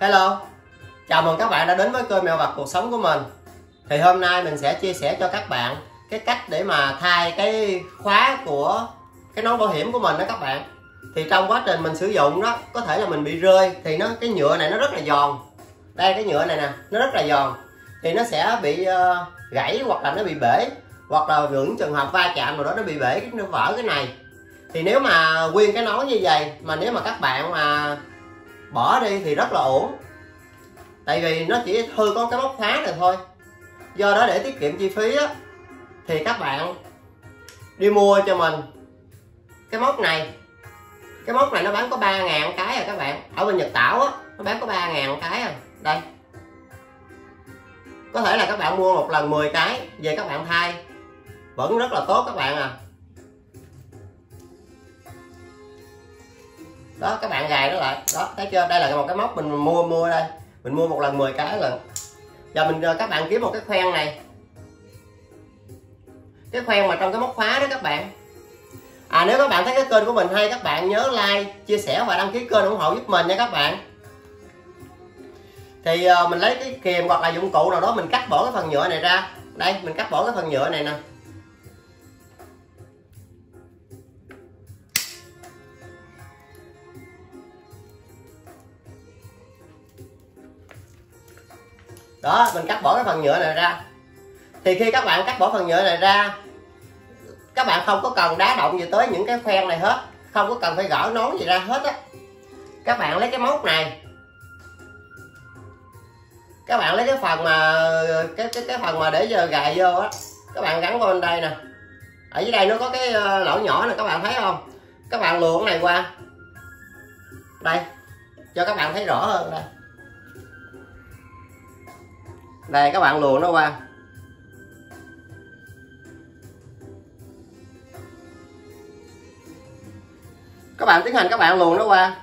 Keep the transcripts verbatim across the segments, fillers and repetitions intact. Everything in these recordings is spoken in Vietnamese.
Hello, chào mừng các bạn đã đến với kênh Mẹo Vặt Cuộc Sống của mình. Thì hôm nay mình sẽ chia sẻ cho các bạn cái cách để mà thay cái khóa của cái nón bảo hiểm của mình đó các bạn. Thì trong quá trình mình sử dụng đó, có thể là mình bị rơi thì nó cái nhựa này nó rất là giòn. Đây, cái nhựa này nè, nó rất là giòn. Thì nó sẽ bị uh, gãy hoặc là nó bị bể, hoặc là những trường hợp va chạm rồi đó nó bị bể, nó vỡ cái này. Thì nếu mà nguyên cái nón như vậy mà nếu mà các bạn mà bỏ đi thì rất là ổn, tại vì nó chỉ hư có cái móc khóa này thôi. Do đó để tiết kiệm chi phí á, thì các bạn đi mua cho mình cái móc này. Cái móc này nó bán có ba ngàn cái à các bạn. Ở bên Nhật Tảo á, nó bán có ba ngàn cái à. Đây, có thể là các bạn mua một lần mười cái về các bạn thay vẫn rất là tốt các bạn à. Đó, các bạn gài nó lại đó, thấy chưa? Đây là một cái móc mình mua mua đây, mình mua một lần mười cái lần. Giờ mình các bạn kiếm một cái khoen này, cái khoen mà trong cái móc khóa đó các bạn. À, nếu các bạn thấy cái kênh của mình hay, các bạn nhớ like, chia sẻ và đăng ký kênh ủng hộ giúp mình nha các bạn. Thì uh, mình lấy cái kìm hoặc là dụng cụ nào đó, mình cắt bỏ cái phần nhựa này ra. Đây, mình cắt bỏ cái phần nhựa này nè. Đó, mình cắt bỏ cái phần nhựa này ra. Thì khi các bạn cắt bỏ phần nhựa này ra, các bạn không có cần đá động gì tới những cái khoen này hết, không có cần phải gỡ nón gì ra hết á. Các bạn lấy cái móc này, các bạn lấy cái phần mà cái cái cái phần mà để giờ gài vô á, các bạn gắn qua bên đây nè. Ở dưới đây nó có cái lỗ nhỏ này, các bạn thấy không? Các bạn luồn cái này qua đây cho các bạn thấy rõ hơn. Đây, đây các bạn luồn nó qua. Các bạn tiến hành các bạn luồn nó qua.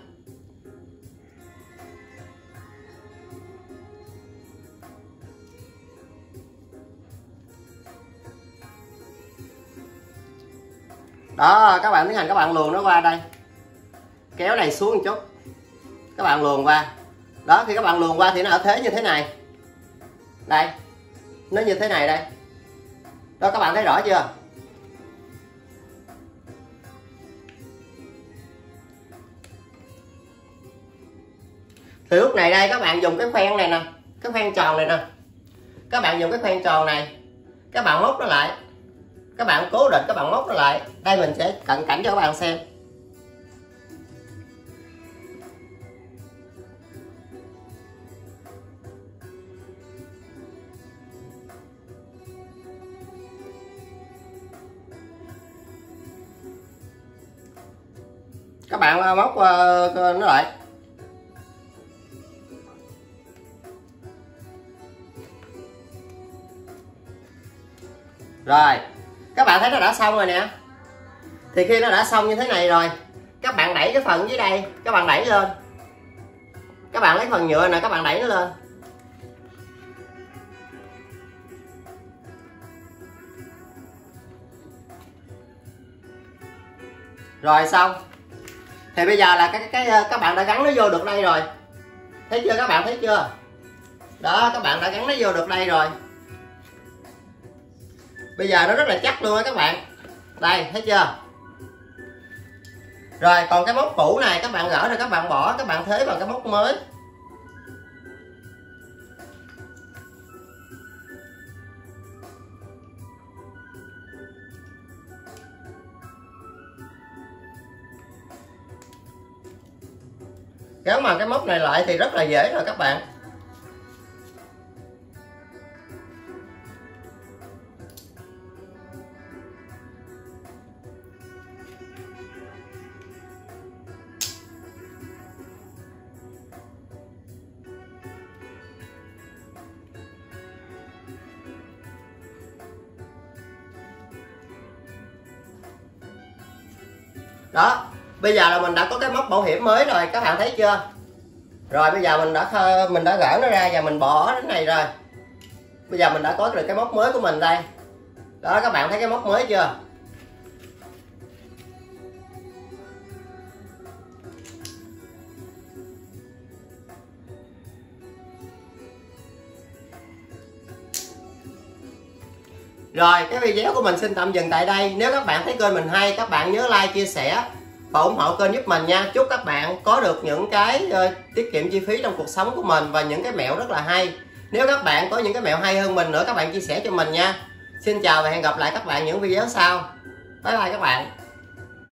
Đó, các bạn tiến hành các bạn luồn nó qua đây. Kéo này xuống một chút, các bạn luồn qua. Đó, khi các bạn luồn qua thì nó ở thế như thế này. Đây, nó như thế này đây. Đó, các bạn thấy rõ chưa? Thì lúc này đây các bạn dùng cái khoen này nè, cái khoen tròn này nè. Các bạn dùng cái khoen tròn này, các bạn móc nó lại. Các bạn cố định, các bạn móc nó lại. Đây mình sẽ cận cảnh cho các bạn xem. Các bạn móc uh, nó lại. Rồi, các bạn thấy nó đã xong rồi nè. Thì khi nó đã xong như thế này rồi, các bạn đẩy cái phần dưới đây, các bạn đẩy lên. Các bạn lấy phần nhựa này, các bạn đẩy nó lên. Rồi xong. Thì bây giờ là cái, cái các bạn đã gắn nó vô được đây rồi. Thấy chưa, các bạn thấy chưa? Đó, các bạn đã gắn nó vô được đây rồi. Bây giờ nó rất là chắc luôn á các bạn. Đây, thấy chưa? Rồi, còn cái móc cũ này các bạn gỡ ra, các bạn bỏ, các bạn thế bằng cái móc mới. Kéo bằng cái móc này lại thì rất là dễ rồi các bạn. Đó, bây giờ là mình đã có cái móc bảo hiểm mới rồi, các bạn thấy chưa? Rồi bây giờ mình đã mình đã gỡ nó ra và mình bỏ đến này rồi. Bây giờ mình đã có được cái móc mới của mình đây. Đó, các bạn thấy cái móc mới chưa? Rồi cái video của mình xin tạm dừng tại đây. Nếu các bạn thấy kênh mình hay, các bạn nhớ like, chia sẻ và ủng hộ kênh giúp mình nha. Chúc các bạn có được những cái uh, tiết kiệm chi phí trong cuộc sống của mình và những cái mẹo rất là hay. Nếu các bạn có những cái mẹo hay hơn mình nữa, các bạn chia sẻ cho mình nha. Xin chào và hẹn gặp lại các bạn những video sau. Bye bye các bạn.